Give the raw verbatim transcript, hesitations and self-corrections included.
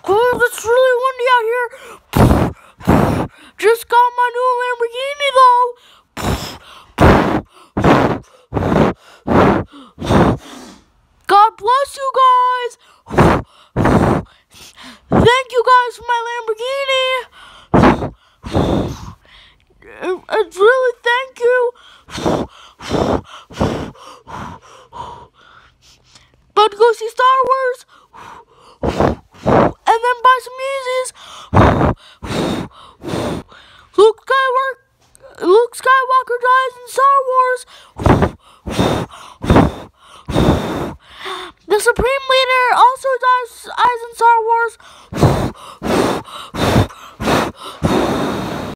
Cause it's really windy out here. Just got my new Lamborghini though. God bless you guys. Thank you guys for my Lamborghini. It's really thank you. About to go see Star Wars. And then buy some Yeezys. Luke Skywalker, Luke Skywalker dies in Star Wars. The Supreme Leader also dies, dies in Star Wars.